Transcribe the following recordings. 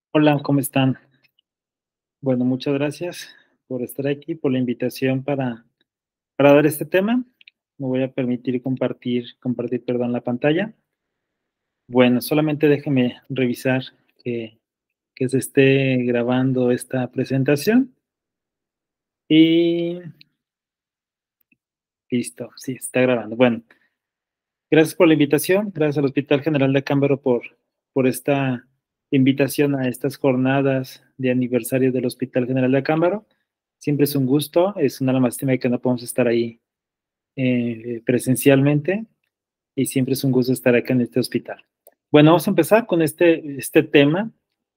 Hola, ¿cómo están? Bueno, muchas gracias por estar aquí, por la invitación para dar este tema. Me voy a permitir compartir, perdón, la pantalla. Bueno, solamente déjeme revisar que, que se esté grabando esta presentación. Y listo, sí, está grabando. Bueno, gracias por la invitación, gracias al Hospital General de Cámbaro por esta invitación a estas jornadas de aniversario del Hospital General de Cámbaro. Siempre es un gusto, es una lástima que no podemos estar ahí presencialmente y siempre es un gusto estar acá en este hospital. Bueno, vamos a empezar con este tema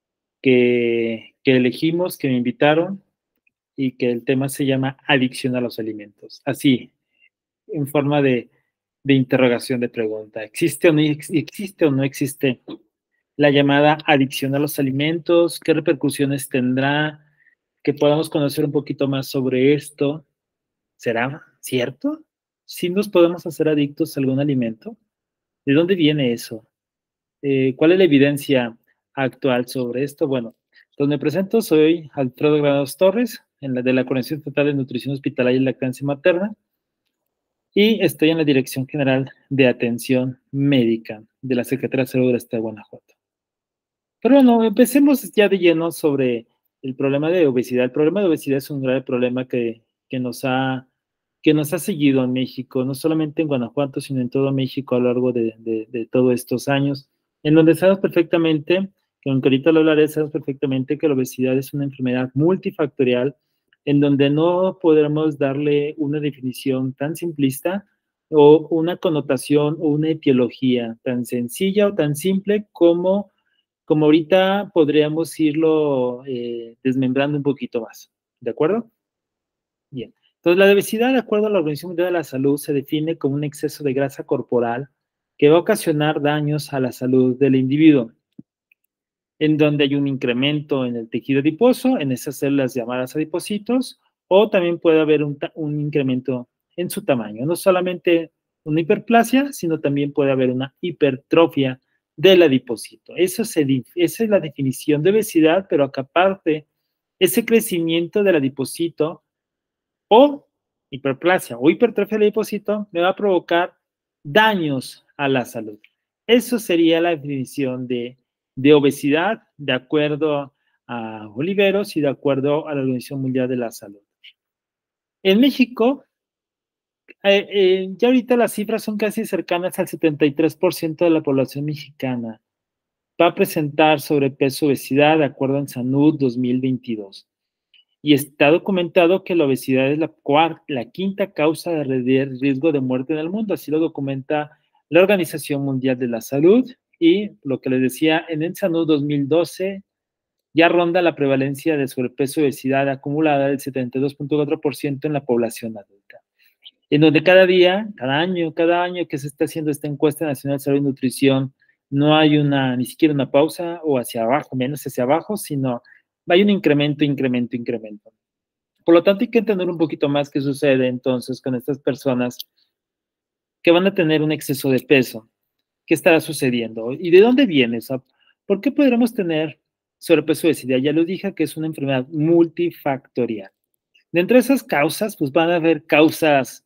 que elegimos, que me invitaron y que el tema se llama adicción a los alimentos. Así, en forma de interrogación, de pregunta. ¿Existe o no existe la llamada adicción a los alimentos? ¿Qué repercusiones tendrá? Que podamos conocer un poquito más sobre esto. ¿Será cierto? ¿Sí nos podemos hacer adictos a algún alimento? ¿De dónde viene eso? ¿Cuál es la evidencia actual sobre esto? Bueno, donde me presento, soy Alfredo Granados Torres, de la Coordinación Estatal de Nutrición Hospitalaria y Lactancia Materna, y estoy en la Dirección General de Atención Médica de la Secretaría de Salud del Estado de Guanajuato. Pero bueno, empecemos ya de lleno sobre el problema de obesidad. El problema de obesidad es un grave problema que nos ha seguido en México, no solamente en Guanajuato, sino en todo México a lo largo de todos estos años, en donde sabemos perfectamente, que aunque ahorita lo hablaré, sabemos perfectamente que la obesidad es una enfermedad multifactorial, en donde no podremos darle una definición tan simplista o una connotación o una etiología tan sencilla o tan simple como ahorita podríamos irlo desmembrando un poquito más. ¿De acuerdo? Bien. Entonces, la obesidad, de acuerdo a la Organización Mundial de la Salud, se define como un exceso de grasa corporal que va a ocasionar daños a la salud del individuo, en donde hay un incremento en el tejido adiposo, en esas células llamadas adipocitos, o también puede haber un incremento en su tamaño. No solamente una hiperplasia, sino también puede haber una hipertrofia del adipocito. Esa es la definición de obesidad, pero que aparte, ese crecimiento del adipocito o hiperplasia o hipertrofia del adipocito me va a provocar daños a la salud. Eso sería la definición de obesidad de acuerdo a Oliveros y de acuerdo a la Organización Mundial de la Salud. En México, ya ahorita las cifras son casi cercanas al 73% de la población mexicana. Va a presentar sobrepeso, obesidad, de acuerdo en Salud 2022. Y está documentado que la obesidad es la quinta causa de riesgo de muerte en el mundo, así lo documenta la Organización Mundial de la Salud, y lo que les decía, en el Salud 2012 ya ronda la prevalencia de sobrepeso y obesidad acumulada del 72.4% en la población adulta, en donde cada año que se está haciendo esta encuesta nacional de salud y nutrición, no hay ni siquiera una pausa o hacia abajo, menos hacia abajo, sino hay un incremento, incremento, incremento. Por lo tanto, hay que entender un poquito más qué sucede entonces con estas personas que van a tener un exceso de peso. ¿Qué estará sucediendo? ¿Y de dónde viene eso? ¿Por qué podremos tener sobrepeso y obesidad? Ya lo dije que es una enfermedad multifactorial. Dentro de esas causas, pues van a haber causas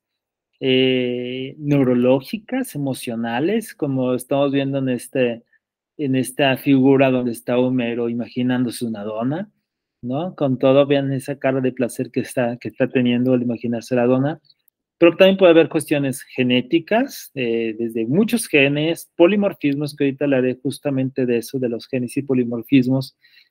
neurológicas, emocionales, como estamos viendo en esta figura donde está Homero imaginándose una dona, ¿no? Con todo, vean esa cara de placer que está teniendo al imaginarse la dona. Pero también puede haber cuestiones genéticas, desde muchos genes, polimorfismos, que ahorita hablaré justamente de eso, de los genes y polimorfismos,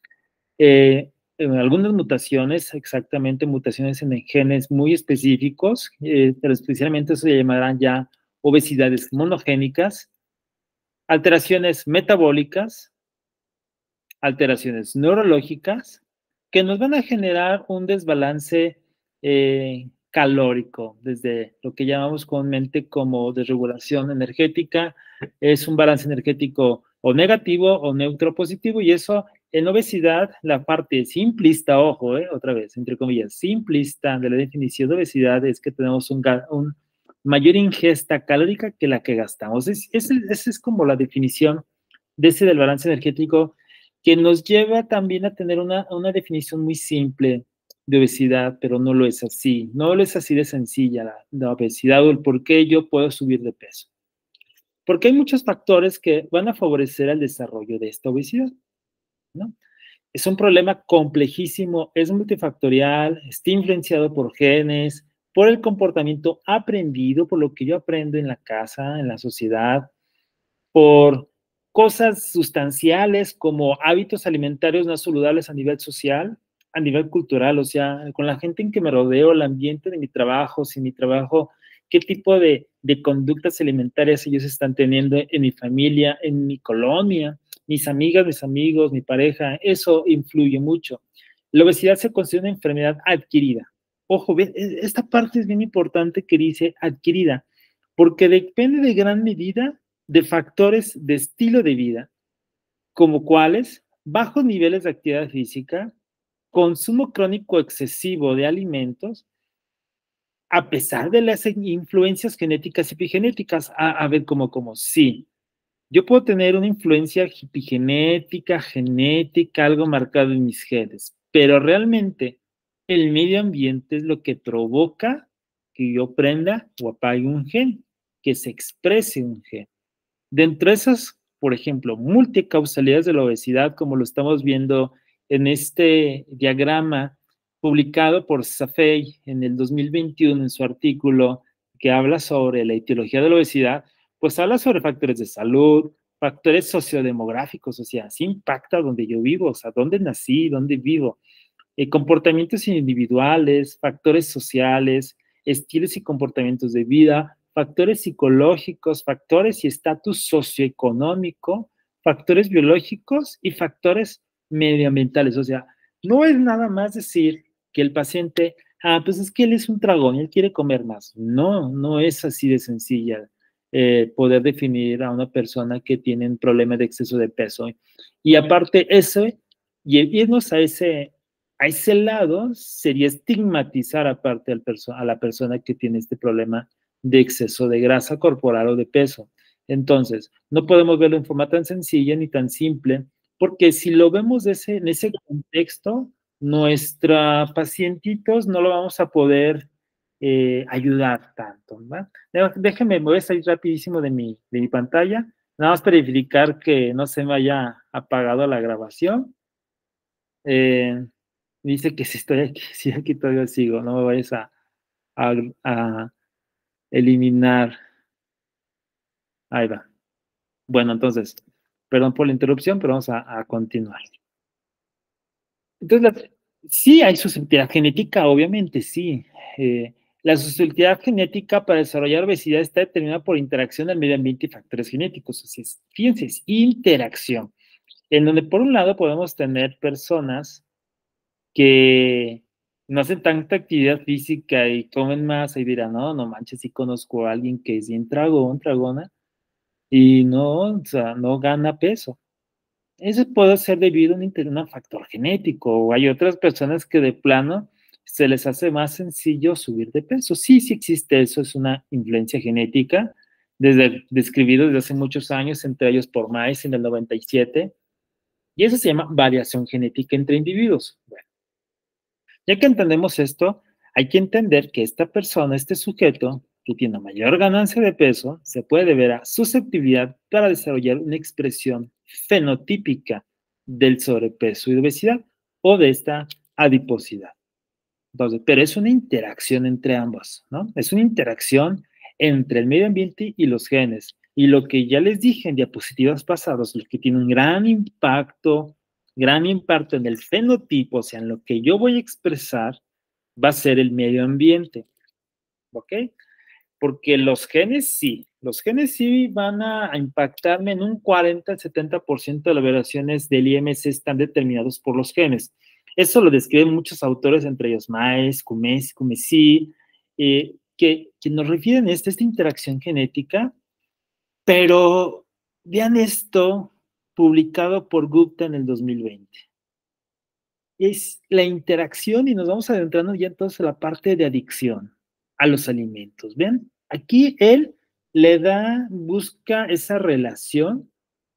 en algunas mutaciones, exactamente mutaciones en genes muy específicos, pero especialmente se llamarán ya obesidades monogénicas, alteraciones metabólicas, alteraciones neurológicas, que nos van a generar un desbalance calórico, desde lo que llamamos comúnmente como desregulación energética, es un balance energético o negativo o neutro positivo, y eso en obesidad, la parte simplista, ojo, otra vez, entre comillas, simplista de la definición de obesidad es que tenemos un mayor ingesta calórica que la que gastamos. Esa es como la definición de ese del balance energético, que nos lleva también a tener una definición muy simple de obesidad, pero no lo es así. No lo es así de sencilla la obesidad o el por qué yo puedo subir de peso. Porque hay muchos factores que van a favorecer el desarrollo de esta obesidad, ¿no? Es un problema complejísimo, es multifactorial, está influenciado por genes, por el comportamiento aprendido, por lo que yo aprendo en la casa, en la sociedad, por cosas sustanciales como hábitos alimentarios no saludables a nivel social, a nivel cultural, o sea, con la gente en que me rodeo, el ambiente de mi trabajo, si mi trabajo, qué tipo de conductas alimentarias ellos están teniendo en mi familia, en mi colonia, mis amigas, mis amigos, mi pareja, eso influye mucho. La obesidad se considera una enfermedad adquirida. Ojo, esta parte es bien importante que dice adquirida, porque depende de gran medida de factores de estilo de vida, como cuáles bajos niveles de actividad física, consumo crónico excesivo de alimentos, a pesar de las influencias genéticas y epigenéticas. A ver, como sí, yo puedo tener una influencia epigenética, genética, algo marcado en mis genes, pero realmente el medio ambiente es lo que provoca que yo prenda o apague un gen, que se exprese un gen. Dentro de esas, por ejemplo, multicausalidades de la obesidad, como lo estamos viendo en este diagrama publicado por Safei en el 2021 en su artículo que habla sobre la etiología de la obesidad, pues habla sobre factores de salud, factores sociodemográficos, o sea, sí impacta donde yo vivo, o sea, dónde nací, dónde vivo, comportamientos individuales, factores sociales, estilos y comportamientos de vida, factores psicológicos, factores y estatus socioeconómico, factores biológicos y factores medioambientales. O sea, no es nada más decir que el paciente, pues es que él es un tragón, él quiere comer más. No, no es así de sencilla poder definir a una persona que tiene un problema de exceso de peso. Y aparte, eso, y irnos a ese lado sería estigmatizar aparte a la persona que tiene este problema de exceso de grasa corporal o de peso. Entonces, no podemos verlo en forma tan sencilla ni tan simple, porque si lo vemos en ese contexto, nuestra pacientitos no lo vamos a poder ayudar tanto, ¿va? Déjeme, me voy a salir rapidísimo de mi pantalla, nada más para verificar que no se me haya apagado la grabación. Eh, Dice que si estoy aquí, si aquí todavía sigo, no me vayas a, a eliminar. Ahí va. Bueno, entonces, perdón por la interrupción, pero vamos a continuar. Entonces, sí hay susceptibilidad genética, obviamente, sí. La susceptibilidad genética para desarrollar obesidad está determinada por interacción del medio ambiente y factores genéticos. Así es, fíjense, es interacción, en donde por un lado podemos tener personas que no hacen tanta actividad física y comen más y dirán, no, no manches, sí conozco a alguien que es bien tragón, tragona, y no, o sea, no gana peso. Eso puede ser debido a un factor genético, o hay otras personas que de plano se les hace más sencillo subir de peso. Sí, sí existe eso, es una influencia genética, describido desde hace muchos años, entre ellos por Mice en el 97, y eso se llama variación genética entre individuos. Bueno, ya que entendemos esto, hay que entender que esta persona, este sujeto, que tiene mayor ganancia de peso, se puede deber a susceptibilidad para desarrollar una expresión fenotípica del sobrepeso y obesidad o de esta adiposidad. Entonces, pero es una interacción entre ambos, ¿no? Es una interacción entre el medio ambiente y los genes. Y lo que ya les dije en diapositivas pasadas, lo que tiene un gran impacto en el fenotipo, o sea, en lo que yo voy a expresar, va a ser el medio ambiente, ¿ok? Porque los genes sí van a impactarme en un 40 al 70% de las variaciones del IMC están determinados por los genes. Eso lo describen muchos autores, entre ellos Maes, Kumesi, que nos refieren a esta interacción genética, pero vean esto publicado por Gupta en el 2020. Es la interacción y nos vamos adentrando ya entonces a la parte de adicción a los alimentos. Vean, aquí él busca esa relación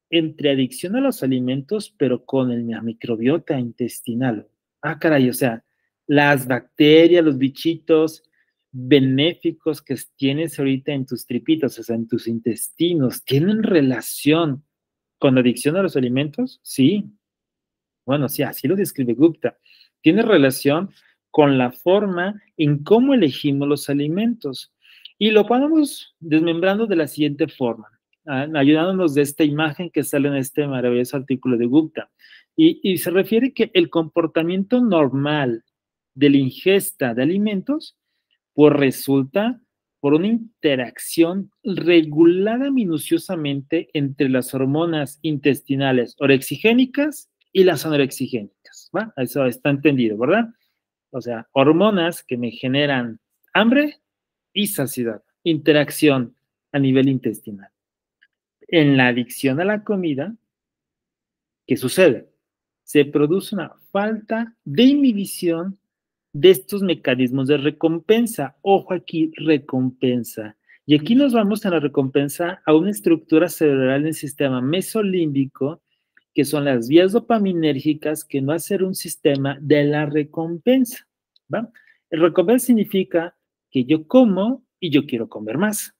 entre adicción a los alimentos, pero con la microbiota intestinal. Ah, caray, o sea, las bacterias, los bichitos benéficos que tienes ahorita en tus tripitas, o sea, en tus intestinos, ¿tienen relación con la adicción a los alimentos? Sí. Bueno, sí, así lo describe Gupta. Tiene relación con la forma en cómo elegimos los alimentos. Y lo vamos desmembrando de la siguiente forma, ayudándonos de esta imagen que sale en este maravilloso artículo de Gupta. Y se refiere que el comportamiento normal de la ingesta de alimentos, pues resulta por una interacción regulada minuciosamente entre las hormonas intestinales orexigénicas y las anorexigénicas, ¿va? Eso está entendido, ¿verdad? O sea, hormonas que me generan hambre y saciedad, interacción a nivel intestinal. En la adicción a la comida, ¿qué sucede? Se produce una falta de inhibición de estos mecanismos de recompensa. Ojo aquí, recompensa. Y aquí nos vamos a la recompensa a una estructura cerebral en el sistema mesolímbico, que son las vías dopaminérgicas, que no hacer un sistema de la recompensa, ¿va? El recompensa significa que yo como y yo quiero comer más.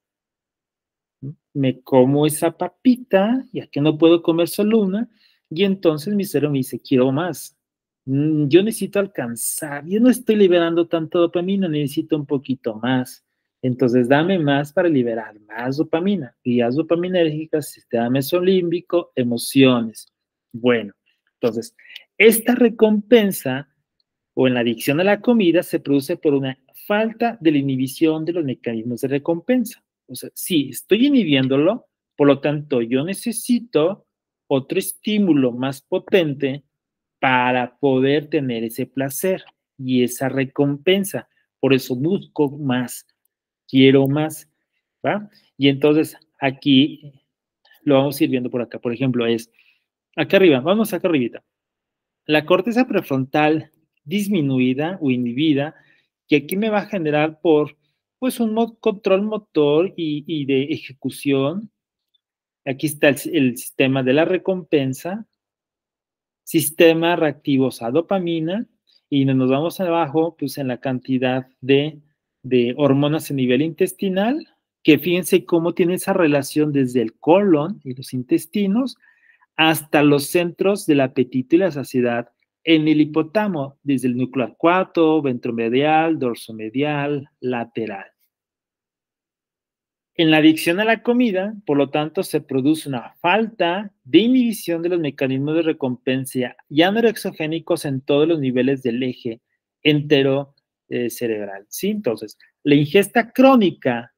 Me como esa papita, ya que no puedo comer solo una, y entonces mi cerebro me dice, quiero más. Yo necesito alcanzar, yo no estoy liberando tanto dopamina, necesito un poquito más. Entonces dame más para liberar más dopamina. Vías dopaminérgicas, sistema mesolímbico, emociones. Bueno, entonces, esta recompensa o en la adicción a la comida se produce por una falta de la inhibición de los mecanismos de recompensa. O sea, sí, estoy inhibiéndolo, por lo tanto, yo necesito otro estímulo más potente para poder tener ese placer y esa recompensa. Por eso busco más, quiero más, ¿va? Y entonces aquí lo vamos a ir viendo por acá. Por ejemplo, es acá arriba, vamos acá arribita. La corteza prefrontal disminuida o inhibida, que aquí me va a generar por pues un control motor y de ejecución. Aquí está el sistema de la recompensa, sistema reactivos a dopamina, y nos vamos abajo, pues en la cantidad de hormonas a nivel intestinal, que fíjense cómo tiene esa relación desde el colon y los intestinos hasta los centros del apetito y la saciedad en el hipotálamo, desde el núcleo arcuato, ventromedial, dorsomedial, lateral. En la adicción a la comida, por lo tanto, se produce una falta de inhibición de los mecanismos de recompensa ya no exogénicos en todos los niveles del eje entero cerebral, ¿sí? Entonces, la ingesta crónica,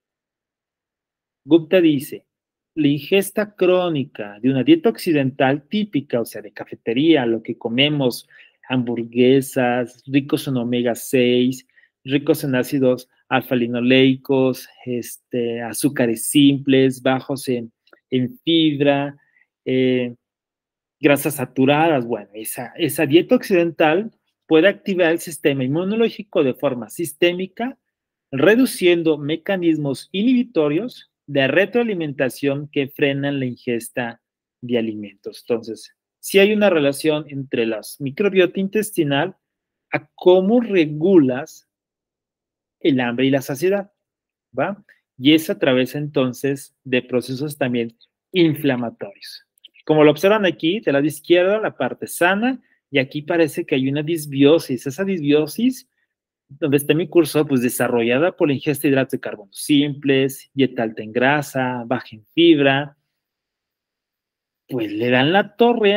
Gupta dice, la ingesta crónica de una dieta occidental típica, o sea, de cafetería, lo que comemos, hamburguesas, ricos en omega 6, ricos en ácidos alfa-linoleicos, azúcares simples, bajos en fibra, grasas saturadas. Bueno, esa dieta occidental puede activar el sistema inmunológico de forma sistémica, reduciendo mecanismos inhibitorios de retroalimentación que frenan la ingesta de alimentos. Entonces, sí hay una relación entre la microbiota intestinal a cómo regulas el hambre y la saciedad, ¿va? Y es a través entonces de procesos también inflamatorios. Como lo observan aquí, del lado izquierdo, la parte sana, y aquí parece que hay una disbiosis. Esa disbiosis, donde está mi cursor, pues desarrollada por la ingesta de hidratos de carbono simples, dieta alta en grasa, baja en fibra, pues le dan la torre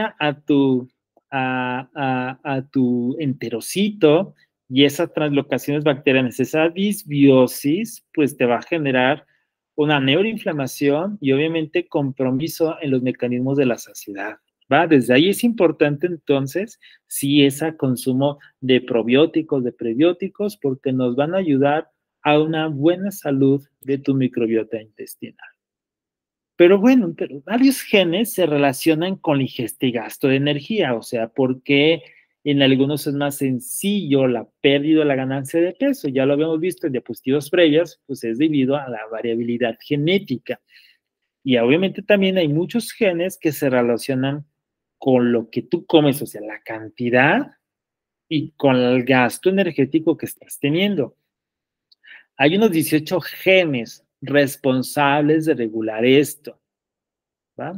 a tu enterocito, y esas translocaciones bacterianas, esa disbiosis, pues te va a generar una neuroinflamación y obviamente compromiso en los mecanismos de la saciedad, ¿va? Desde ahí es importante entonces, sí, ese consumo de probióticos, de prebióticos, porque nos van a ayudar a una buena salud de tu microbiota intestinal. Pero bueno, pero varios genes se relacionan con la ingesta y gasto de energía, o sea, porque en algunos es más sencillo la pérdida o la ganancia de peso, ya lo habíamos visto en diapositivas previas, pues es debido a la variabilidad genética. Y obviamente también hay muchos genes que se relacionan con lo que tú comes, o sea, la cantidad y con el gasto energético que estás teniendo. Hay unos 18 genes responsables de regular esto, ¿va?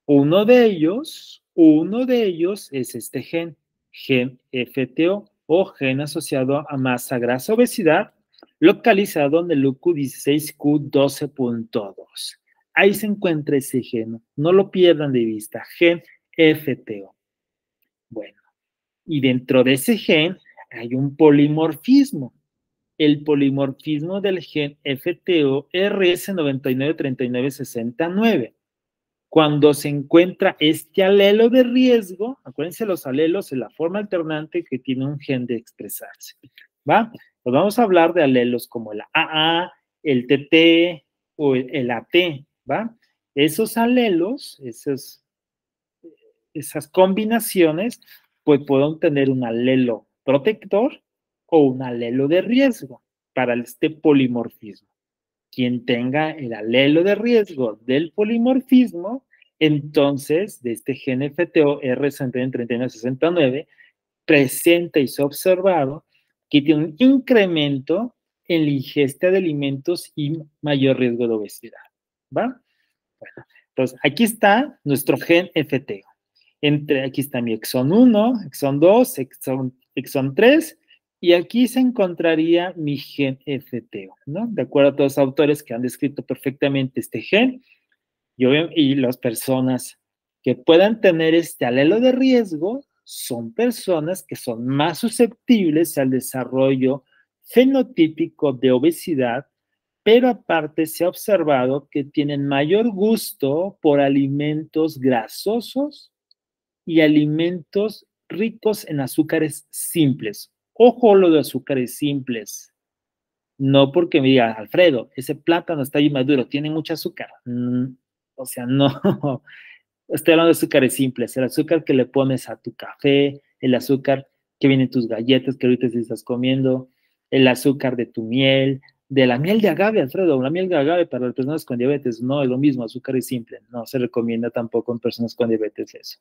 Uno de ellos es este gen FTO o gen asociado a masa grasa obesidad, localizado en el UQ16Q12.2. Ahí se encuentra ese gen, no lo pierdan de vista, gen FTO. Bueno, y dentro de ese gen hay un polimorfismo. El polimorfismo del gen FTO RS993969. Cuando se encuentra este alelo de riesgo, acuérdense los alelos en la forma alternante que tiene un gen de expresarse, ¿va? Pues vamos a hablar de alelos como el AA, el TT o el AT, ¿va? Esos alelos, esas combinaciones, pues pueden tener un alelo protector o un alelo de riesgo para este polimorfismo. Quien tenga el alelo de riesgo del polimorfismo, entonces, de este gen FTO R693969, presenta y se ha observado que tiene un incremento en la ingesta de alimentos y mayor riesgo de obesidad, ¿va? Bueno, entonces, aquí está nuestro gen FTO. Aquí está mi exón 1, exón 2, exón 3, y aquí se encontraría mi gen FTO, ¿no? De acuerdo a todos los autores que han descrito perfectamente este gen, y las personas que puedan tener este alelo de riesgo son personas que son más susceptibles al desarrollo fenotípico de obesidad, pero aparte se ha observado que tienen mayor gusto por alimentos grasosos y alimentos ricos en azúcares simples. Ojo lo de azúcares simples. No porque me diga, Alfredo, ese plátano está ahí maduro, tiene mucho azúcar. O sea, no. Estoy hablando de azúcares simples. El azúcar que le pones a tu café, el azúcar que viene en tus galletas que ahorita estás comiendo, el azúcar de tu miel, de la miel de agave, Alfredo. La miel de agave para las personas con diabetes no es lo mismo, azúcar es simple. No se recomienda tampoco en personas con diabetes eso.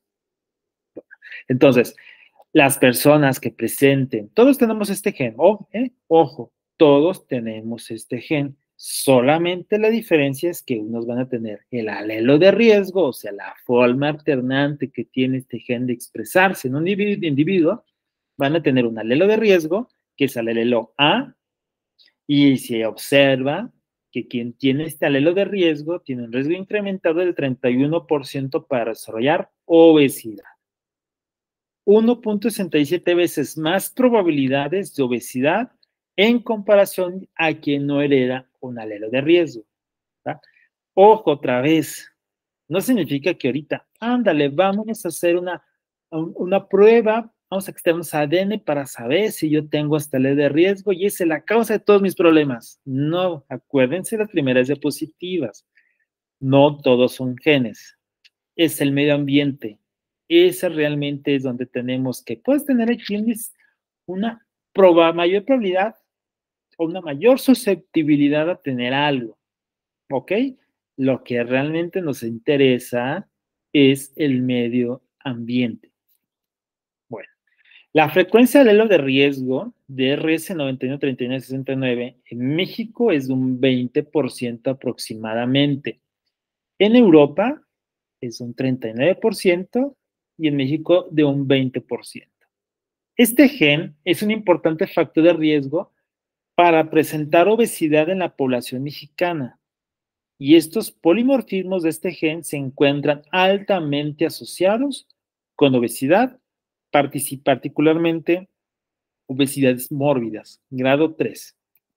Entonces, las personas que presenten, todos tenemos este gen, ojo, todos tenemos este gen, solamente la diferencia es que unos van a tener el alelo de riesgo, o sea, la forma alternante que tiene este gen de expresarse en un individuo, van a tener un alelo de riesgo, que es el alelo A, y se observa que quien tiene este alelo de riesgo tiene un riesgo incrementado del 31% para desarrollar obesidad. 1.67 veces más probabilidades de obesidad en comparación a quien no hereda un alelo de riesgo. ¿Tá? Ojo, otra vez, no significa que ahorita, ándale, vamos a hacer una prueba, vamos a extraernos ADN para saber si yo tengo este alelo de riesgo y esa es la causa de todos mis problemas. No, acuérdense las primeras diapositivas. No todos son genes, es el medio ambiente. Esa realmente es donde tenemos que, puedes tener aquí una mayor probabilidad o una mayor susceptibilidad a tener algo, ¿ok? Lo que realmente nos interesa es el medio ambiente. Bueno, la frecuencia del alelo de riesgo de RS913969 en México es de un 20% aproximadamente. En Europa es un 39% y en México de un 20%. Este gen es un importante factor de riesgo para presentar obesidad en la población mexicana y estos polimorfismos de este gen se encuentran altamente asociados con obesidad, particularmente obesidades mórbidas, grado 3.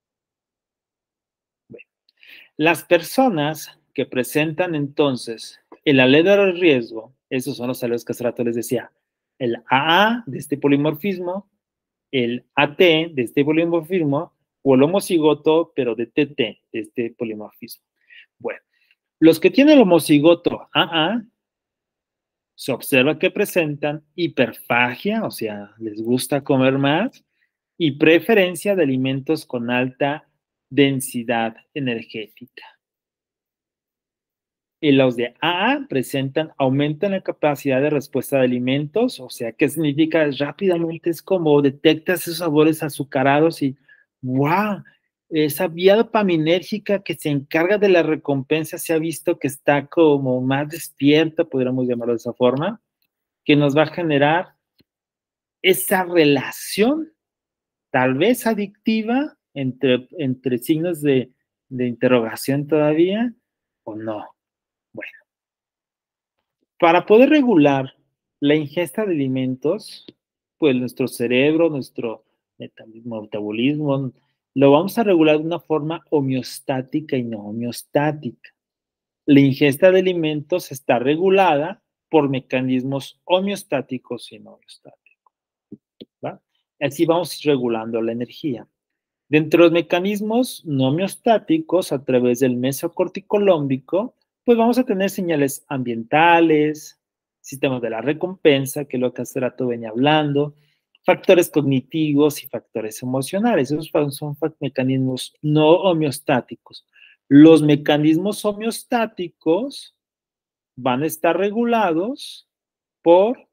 Bueno, las personas que presentan entonces el alelo de riesgo, esos son los alelos que hace rato les decía, el AA de este polimorfismo, el AT de este polimorfismo, o el homocigoto, pero de TT de este polimorfismo. Bueno, los que tienen el homocigoto AA se observa que presentan hiperfagia, o sea, les gusta comer más, y preferencia de alimentos con alta densidad energética. Y los de AA presentan, aumentan la capacidad de respuesta de alimentos, o sea, ¿qué significa? Rápidamente es como detectas esos sabores azucarados y ¡wow! Esa vía dopaminérgica que se encarga de la recompensa se ha visto que está como más despierta, podríamos llamarlo de esa forma, que nos va a generar esa relación, tal vez adictiva, entre signos de interrogación todavía, o no. Bueno, para poder regular la ingesta de alimentos, pues nuestro cerebro, nuestro metabolismo, lo vamos a regular de una forma homeostática y no homeostática. La ingesta de alimentos está regulada por mecanismos homeostáticos y no homeostáticos, ¿va? Así vamos regulando la energía. Dentro de los mecanismos no homeostáticos, a través del mesocorticolómbico, pues vamos a tener señales ambientales, sistemas de la recompensa, que es lo que hace rato venía hablando, factores cognitivos y factores emocionales. Esos son mecanismos no homeostáticos. Los mecanismos homeostáticos van a estar regulados por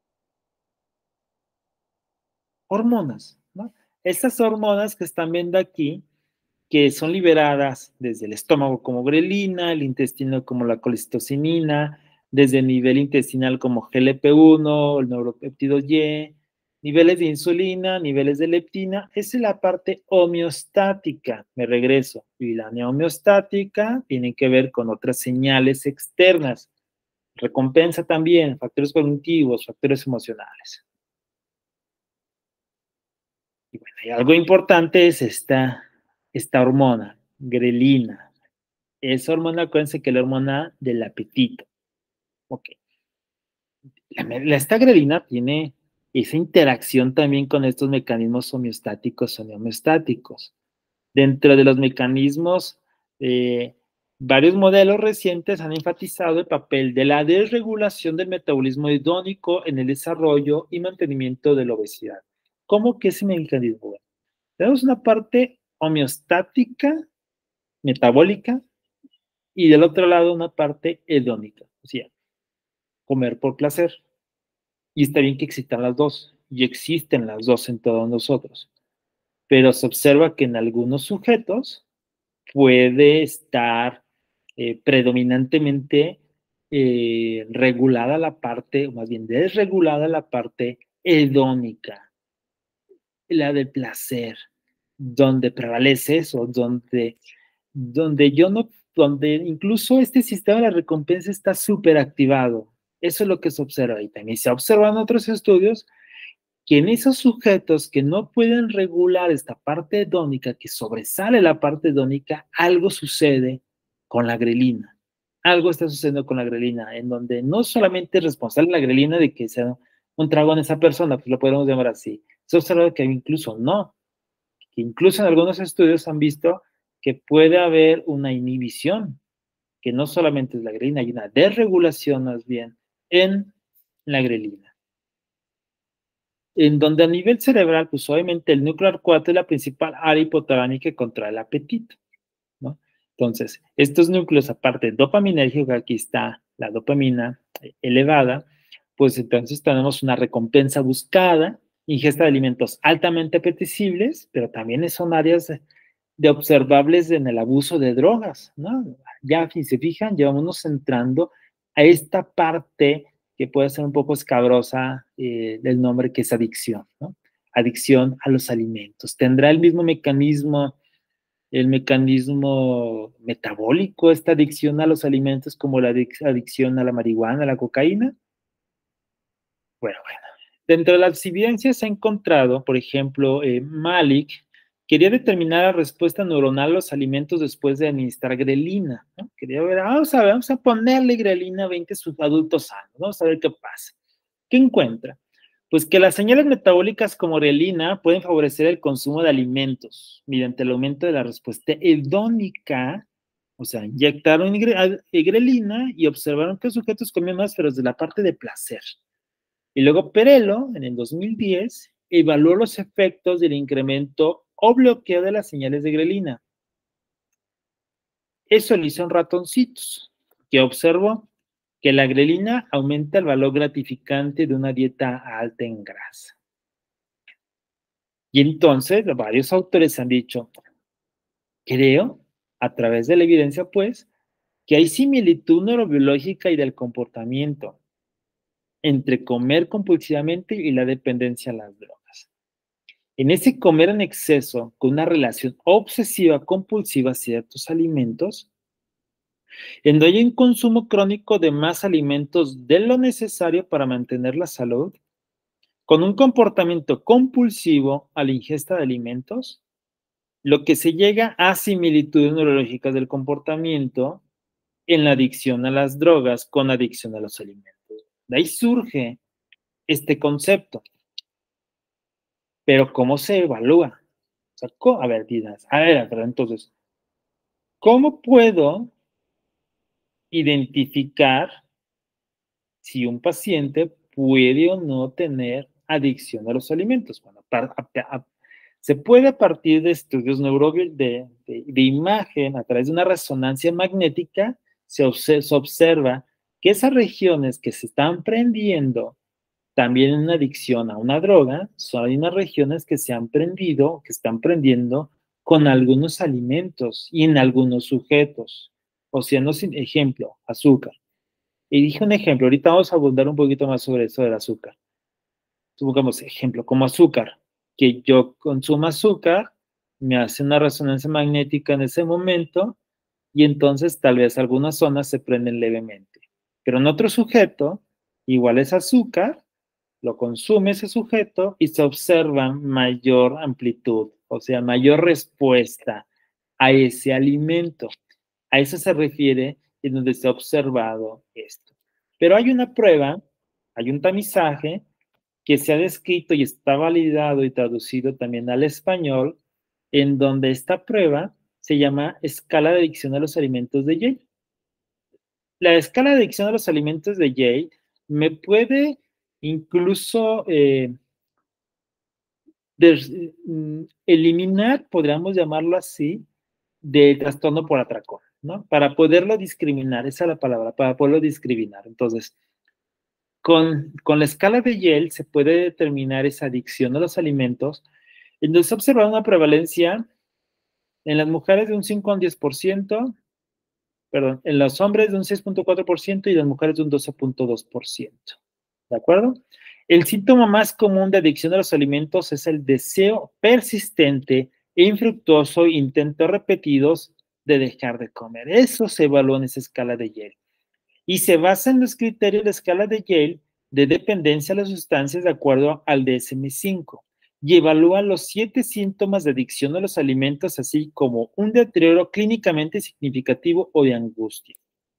hormonas, ¿no? Estas hormonas que están viendo aquí, que son liberadas desde el estómago como grelina, el intestino como la colecistocinina, desde el nivel intestinal como GLP-1, el neuropéptido Y, niveles de insulina, niveles de leptina, esa es la parte homeostática, me regreso, y la neohomeostática tiene que ver con otras señales externas, recompensa también, factores cognitivos, factores emocionales. Y bueno, y algo importante es esta hormona, grelina. Esa hormona, acuérdense que es la hormona del apetito. Ok. Esta grelina tiene esa interacción también con estos mecanismos homeostáticos o neohomeostáticos. Dentro de los mecanismos, varios modelos recientes han enfatizado el papel de la desregulación del metabolismo hedónico en el desarrollo y mantenimiento de la obesidad. ¿Cómo que ese mecanismo? Bueno, tenemos una parte homeostática, metabólica, y del otro lado una parte hedónica, o sea, comer por placer. Y está bien que existan las dos, y existen las dos en todos nosotros, pero se observa que en algunos sujetos puede estar predominantemente regulada la parte, o más bien desregulada la parte hedónica, la del placer, donde prevalece eso, donde yo no, donde incluso este sistema de la recompensa está súper activado. Eso es lo que se observa y también se observa en otros estudios que en esos sujetos que no pueden regular esta parte hedónica, que sobresale la parte hedónica, algo sucede con la grelina. Algo está sucediendo con la grelina, en donde no solamente es responsable la grelina de que sea un trago en esa persona, pues lo podemos llamar así. Se observa que incluso no, que incluso en algunos estudios han visto que puede haber una inhibición, que no solamente es la grelina, hay una desregulación más bien en la grelina. En donde a nivel cerebral, pues obviamente el núcleo arcuato es la principal área hipotalámica que controla el apetito, ¿no? Entonces, estos núcleos, aparte de dopaminérgico, aquí está la dopamina elevada, pues entonces tenemos una recompensa buscada, ingesta de alimentos altamente apetecibles, pero también son áreas de observables en el abuso de drogas, ¿no? Ya, si se fijan, ya vamos entrando a esta parte que puede ser un poco escabrosa del nombre, que es adicción, ¿no? Adicción a los alimentos. ¿Tendrá el mecanismo metabólico, esta adicción a los alimentos, como la adicción a la marihuana, a la cocaína? Bueno. Dentro de las evidencias se ha encontrado, por ejemplo, Malik quería determinar la respuesta neuronal a los alimentos después de administrar grelina, ¿no? Quería ver, vamos a ponerle grelina a 20 adultos sanos, vamos a ver qué pasa. ¿Qué encuentra? Pues que las señales metabólicas como grelina pueden favorecer el consumo de alimentos mediante el aumento de la respuesta hedónica, o sea, inyectaron grelina y observaron que los sujetos comían más, pero desde la parte de placer. Y luego Perello, en el 2010, evaluó los efectos del incremento o bloqueo de las señales de grelina. Eso lo hizo en ratoncitos. ¿Qué observó? Que la grelina aumenta el valor gratificante de una dieta alta en grasa. Y entonces varios autores han dicho, creo, a través de la evidencia, pues, que hay similitud neurobiológica y del comportamiento entre comer compulsivamente y la dependencia a las drogas. En ese comer en exceso, con una relación obsesiva compulsiva a ciertos alimentos, en donde hay un consumo crónico de más alimentos de lo necesario para mantener la salud, con un comportamiento compulsivo a la ingesta de alimentos, lo que se llega a similitudes neurológicas del comportamiento en la adicción a las drogas con adicción a los alimentos. De ahí surge este concepto. Pero ¿cómo se evalúa? O sea, a ver, Dinas, a ver, pero entonces, ¿cómo puedo identificar si un paciente puede o no tener adicción a los alimentos? Bueno, se puede a partir de estudios de imagen, a través de una resonancia magnética, se observa que esas regiones que se están prendiendo también en una adicción a una droga, son unas regiones que se han prendido, que están prendiendo con algunos alimentos y en algunos sujetos. O sea, no sin ejemplo, azúcar. Y dije un ejemplo, ahorita vamos a abundar un poquito más sobre eso del azúcar. Supongamos, ejemplo, como azúcar, que yo consumo azúcar, me hace una resonancia magnética en ese momento y entonces tal vez algunas zonas se prenden levemente. Pero en otro sujeto, igual es azúcar, lo consume ese sujeto y se observa mayor amplitud, o sea, mayor respuesta a ese alimento. A eso se refiere en donde se ha observado esto. Pero hay una prueba, hay un tamizaje que se ha descrito y está validado y traducido también al español, en donde esta prueba se llama escala de adicción a los alimentos de Yale. La escala de adicción a los alimentos de Yale me puede incluso eliminar, podríamos llamarlo así, de trastorno por atracón, ¿no? Para poderlo discriminar, esa es la palabra, para poderlo discriminar. Entonces, con la escala de Yale se puede determinar esa adicción a los alimentos, entonces se ha observado una prevalencia en las mujeres de un 5 al 10%, perdón, en los hombres de un 6.4% y las mujeres de un 12.2%. ¿De acuerdo? El síntoma más común de adicción a los alimentos es el deseo persistente e infructuoso, intentos repetidos de dejar de comer. Eso se evalúa en esa escala de Yale. Y se basa en los criterios de la escala de Yale de dependencia a las sustancias de acuerdo al DSM-5 y evalúa los 7 síntomas de adicción a los alimentos, así como un deterioro clínicamente significativo o de angustia.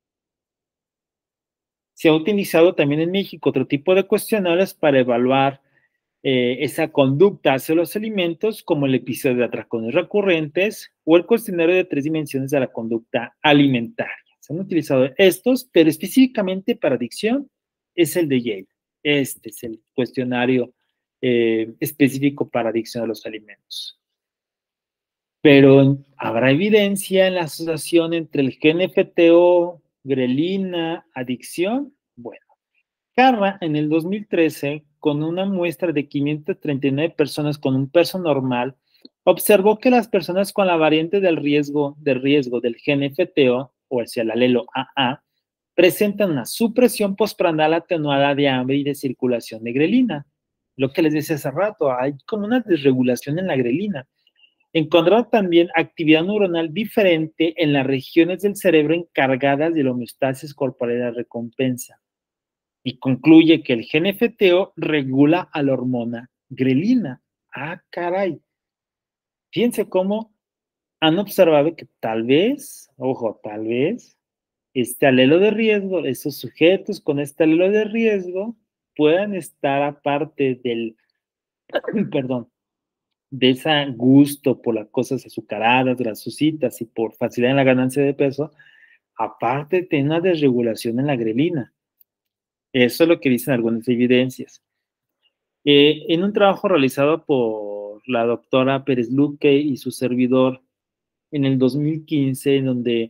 Se ha utilizado también en México otro tipo de cuestionarios para evaluar esa conducta hacia los alimentos, como el episodio de atracones recurrentes o el cuestionario de 3 dimensiones de la conducta alimentaria. Se han utilizado estos, pero específicamente para adicción es el de Yale. Este es el cuestionario específico para adicción a los alimentos. Pero ¿habrá evidencia en la asociación entre el GNFTO, grelina, adicción? Bueno, Carra en el 2013, con una muestra de 539 personas con un peso normal, observó que las personas con la variante del riesgo del GNFTO, o sea, el alelo AA, presentan una supresión postprandial atenuada de hambre y de circulación de grelina. Lo que les decía hace rato, hay como una desregulación en la grelina. Encontraron también actividad neuronal diferente en las regiones del cerebro encargadas de la homeostasis corporal de recompensa. Y concluye que el GNFTO regula a la hormona grelina. Ah, caray. Fíjense cómo han observado que tal vez, ojo, tal vez, este alelo de riesgo, esos sujetos con este alelo de riesgo, puedan estar aparte del, perdón, de ese gusto por las cosas azucaradas, grasositas y por facilidad en la ganancia de peso, aparte de una desregulación en la grelina. Eso es lo que dicen algunas evidencias. En un trabajo realizado por la doctora Pérez Luque y su servidor en el 2015, en donde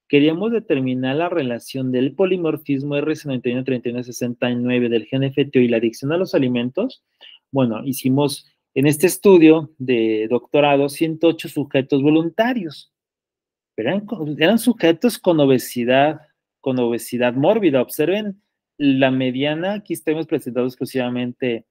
queríamos determinar la relación del polimorfismo RC91-3169 del gen FTO y la adicción a los alimentos. Bueno, hicimos en este estudio de doctorado 108 sujetos voluntarios. Eran sujetos con obesidad mórbida. Observen la mediana, aquí estamos presentando exclusivamente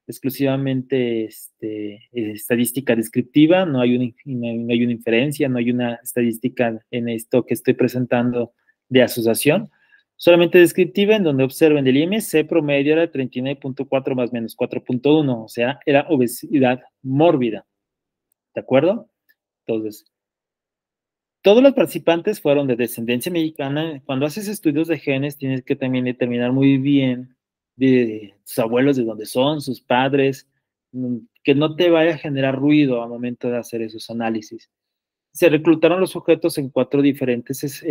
estadística descriptiva, no hay una inferencia, no hay una estadística en esto que estoy presentando de asociación, solamente descriptiva, en donde observen el IMC promedio era 39.4 más menos 4.1, o sea, era obesidad mórbida, ¿de acuerdo? Entonces, todos los participantes fueron de descendencia mexicana. Cuando haces estudios de genes, tienes que también determinar muy bien de sus abuelos, de dónde son, sus padres, que no te vaya a generar ruido al momento de hacer esos análisis. Se reclutaron los sujetos en 4 diferentes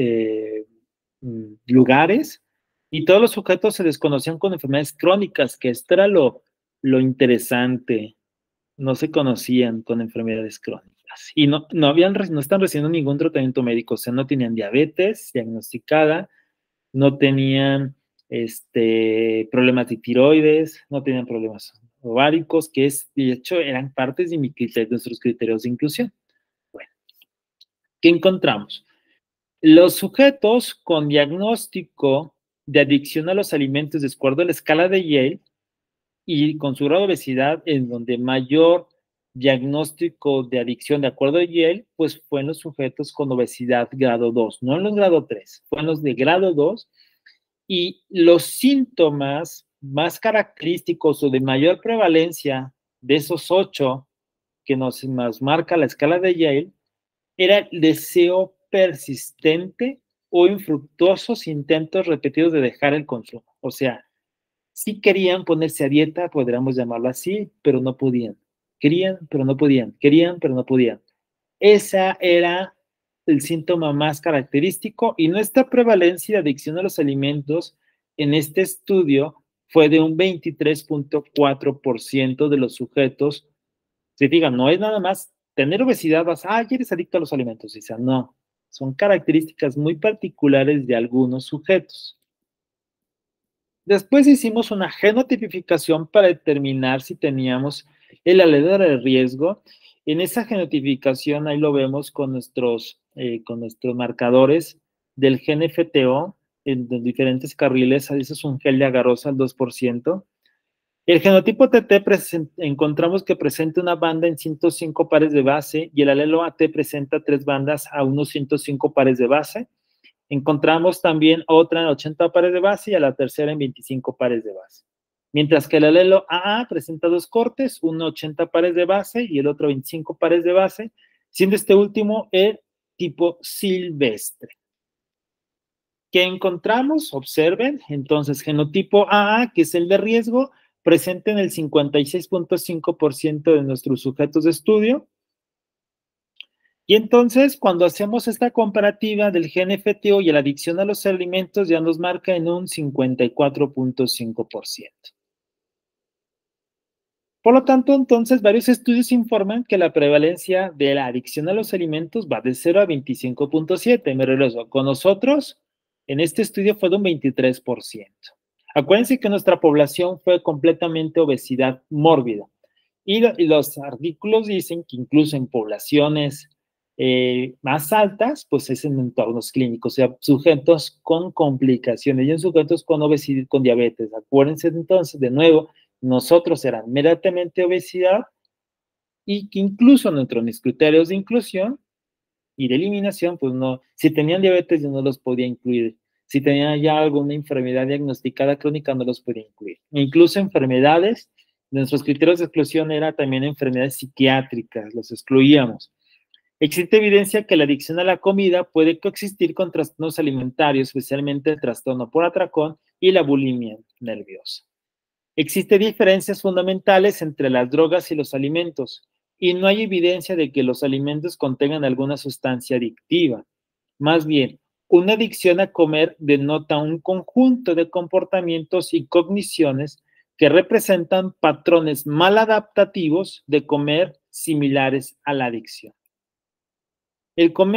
lugares y todos los sujetos se desconocían con enfermedades crónicas, que esto era lo interesante. No se conocían con enfermedades crónicas y no están recibiendo ningún tratamiento médico, o sea, no tenían diabetes diagnosticada, no tenían problemas de tiroides, no tenían problemas ováricos, que de hecho eran partes de nuestros criterios de inclusión. Bueno, ¿qué encontramos? Los sujetos con diagnóstico de adicción a los alimentos de acuerdo a la escala de Yale y con su grado de obesidad, en donde mayor diagnóstico de adicción de acuerdo a Yale, pues fue en los sujetos con obesidad grado 2, no en los grado 3, fue en los de grado 2, y los síntomas más característicos o de mayor prevalencia de esos 8 que nos marca la escala de Yale, era el deseo persistente o infructuosos intentos repetidos de dejar el consumo. O sea, sí querían ponerse a dieta, podríamos llamarlo así, pero no podían. Querían, pero no podían. Querían, pero no podían. Esa era el síntoma más característico y nuestra prevalencia de adicción a los alimentos en este estudio fue de un 23.4% de los sujetos. Se digan, no es nada más tener obesidad, eres adicto a los alimentos. O sea, no, son características muy particulares de algunos sujetos. Después hicimos una genotipificación para determinar si teníamos el alelo de riesgo. En esa genotipificación, ahí lo vemos con nuestros marcadores del gen FTO en los diferentes carriles. Ese es un gel de agarrosa al 2%. El genotipo TT encontramos que presenta una banda en 105 pares de base y el alelo AT presenta 3 bandas a unos 105 pares de base. Encontramos también otra en 80 pares de base y a la tercera en 25 pares de base. Mientras que el alelo AA presenta 2 cortes, uno 80 pares de base y el otro 25 pares de base, siendo este último el tipo silvestre. ¿Qué encontramos? Observen, entonces, genotipo AA, que es el de riesgo, presente en el 56.5% de nuestros sujetos de estudio. Y entonces, cuando hacemos esta comparativa del gen FTO y la adicción a los alimentos, ya nos marca en un 54.5%. Por lo tanto, entonces, varios estudios informan que la prevalencia de la adicción a los alimentos va de 0 a 25.7. Me regreso. Con nosotros, en este estudio fue de un 23%. Acuérdense que nuestra población fue completamente obesidad mórbida. Y los artículos dicen que incluso en poblaciones más altas, pues es en entornos clínicos, o sea, sujetos con complicaciones y en sujetos con obesidad, con diabetes. Acuérdense entonces, de nuevo, nosotros eran meramente obesidad y que incluso dentro de mis criterios de inclusión y de eliminación, pues no, si tenían diabetes yo no los podía incluir. Si tenían ya alguna enfermedad diagnosticada crónica no los podía incluir. Incluso enfermedades, nuestros criterios de exclusión eran también enfermedades psiquiátricas, los excluíamos. Existe evidencia que la adicción a la comida puede coexistir con trastornos alimentarios, especialmente el trastorno por atracón y la bulimia nerviosa. Existen diferencias fundamentales entre las drogas y los alimentos, y no hay evidencia de que los alimentos contengan alguna sustancia adictiva. Más bien, una adicción a comer denota un conjunto de comportamientos y cogniciones que representan patrones maladaptativos de comer similares a la adicción. El comer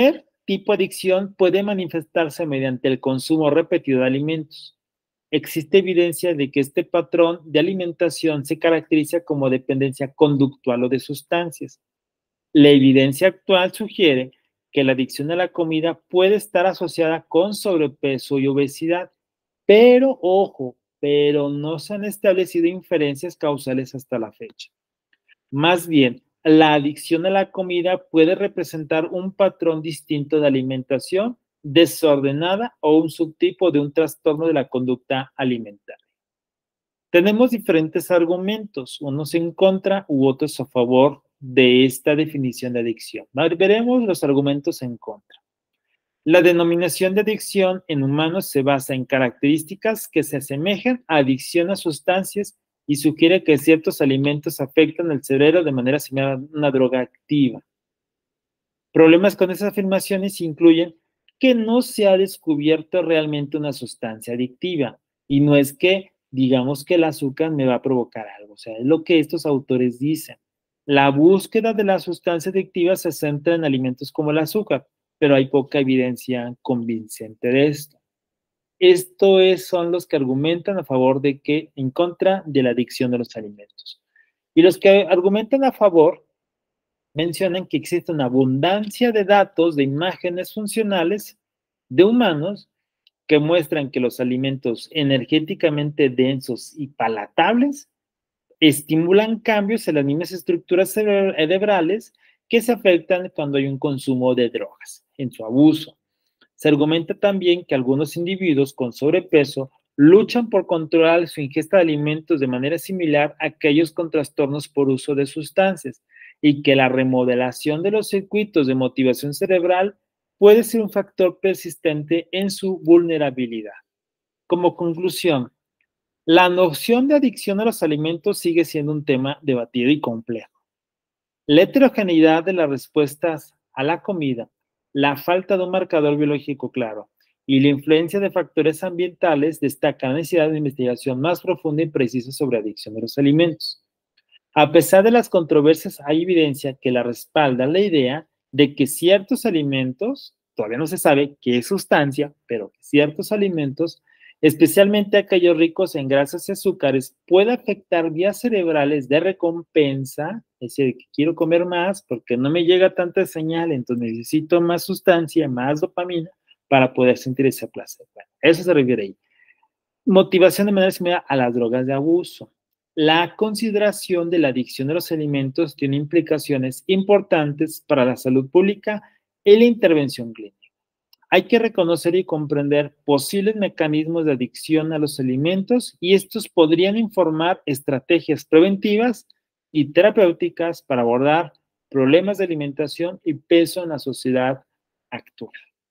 tipo de adicción puede manifestarse mediante el consumo repetido de alimentos. Existe evidencia de que este patrón de alimentación se caracteriza como dependencia conductual o de sustancias. La evidencia actual sugiere que la adicción a la comida puede estar asociada con sobrepeso y obesidad, pero ojo, pero no se han establecido inferencias causales hasta la fecha. Más bien, la adicción a la comida puede representar un patrón distinto de alimentación desordenada o un subtipo de un trastorno de la conducta alimentaria. Tenemos diferentes argumentos, unos en contra u otros a favor de esta definición de adicción. Veremos los argumentos en contra. La denominación de adicción en humanos se basa en características que se asemejan a adicción a sustancias y sugiere que ciertos alimentos afectan el cerebro de manera similar a una droga activa. Problemas con esas afirmaciones incluyen que no se ha descubierto realmente una sustancia adictiva y no es que digamos que el azúcar me va a provocar algo, o sea, es lo que estos autores dicen. La búsqueda de la sustancia adictiva se centra en alimentos como el azúcar, pero hay poca evidencia convincente de esto. Son los que argumentan a favor de que, en contra de la adicción de los alimentos. Y los que argumentan a favor mencionan que existe una abundancia de datos de imágenes funcionales de humanos que muestran que los alimentos energéticamente densos y palatables estimulan cambios en las mismas estructuras cerebrales que se afectan cuando hay un consumo de drogas, en su abuso. Se argumenta también que algunos individuos con sobrepeso luchan por controlar su ingesta de alimentos de manera similar a aquellos con trastornos por uso de sustancias y que la remodelación de los circuitos de motivación cerebral puede ser un factor persistente en su vulnerabilidad. Como conclusión, la noción de adicción a los alimentos sigue siendo un tema debatido y complejo. La heterogeneidad de las respuestas a la comida, la falta de un marcador biológico claro y la influencia de factores ambientales destacan la necesidad de investigación más profunda y precisa sobre adicción a los alimentos. A pesar de las controversias, hay evidencia que la respalda la idea de que ciertos alimentos, todavía no se sabe qué sustancia, pero que ciertos alimentos, especialmente aquellos ricos en grasas y azúcares, pueden afectar vías cerebrales de recompensa, es decir, que quiero comer más porque no me llega tanta señal, entonces necesito más sustancia, más dopamina para poder sentir ese placer. Bueno, eso se refiere ahí. Motivación de manera similar a las drogas de abuso. La consideración de la adicción a los alimentos tiene implicaciones importantes para la salud pública y la intervención clínica. Hay que reconocer y comprender posibles mecanismos de adicción a los alimentos y estos podrían informar estrategias preventivas y terapéuticas para abordar problemas de alimentación y peso en la sociedad actual.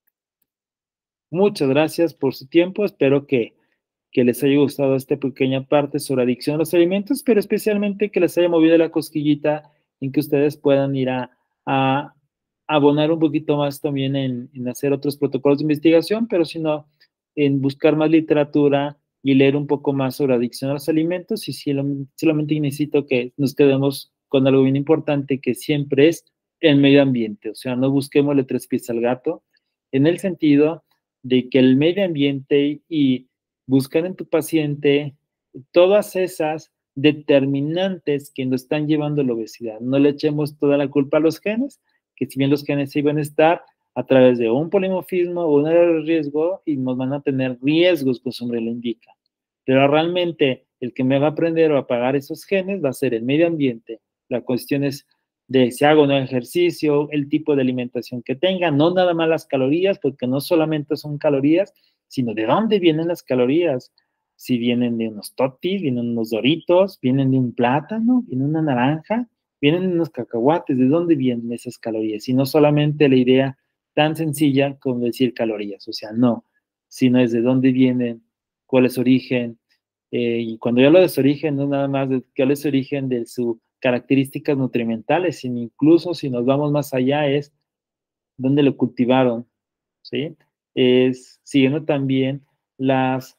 Muchas gracias por su tiempo. Espero que les haya gustado esta pequeña parte sobre adicción a los alimentos, pero especialmente que les haya movido la cosquillita en que ustedes puedan ir a abonar un poquito más también en hacer otros protocolos de investigación, pero si no, en buscar más literatura y leer un poco más sobre adicción a los alimentos y solamente necesito que nos quedemos con algo bien importante que siempre es el medio ambiente, o sea, no busquemos le tres pies al gato en el sentido de que el medio ambiente y buscar en tu paciente todas esas determinantes que nos están llevando a la obesidad. No le echemos toda la culpa a los genes, que si bien los genes iban a estar a través de un polimorfismo o un área de riesgo y nos van a tener riesgos que su nombre lo indica. Pero realmente el que me va a aprender o a apagar esos genes va a ser el medio ambiente. La cuestión es de si hago un ejercicio, el tipo de alimentación que tenga, no nada más las calorías, porque no solamente son calorías, sino de dónde vienen las calorías. Si vienen de unos totis, vienen unos doritos, vienen de un plátano, viene una naranja, vienen de unos cacahuates, ¿de dónde vienen esas calorías? Y no solamente la idea tan sencilla como decir calorías, o sea, no, sino es de dónde vienen, cuál es su origen, y cuando yo hablo de su origen, no nada más de cuál es su origen de sus características nutrimentales, sino incluso si nos vamos más allá es dónde lo cultivaron, ¿sí? Es siguiendo también las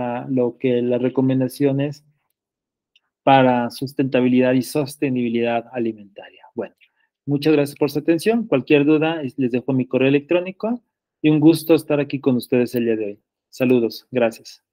recomendaciones para sustentabilidad y sostenibilidad alimentaria. Bueno, Muchas gracias por su atención. Cualquier duda, les dejo mi correo electrónico y un gusto estar aquí con ustedes el día de hoy. Saludos. Gracias.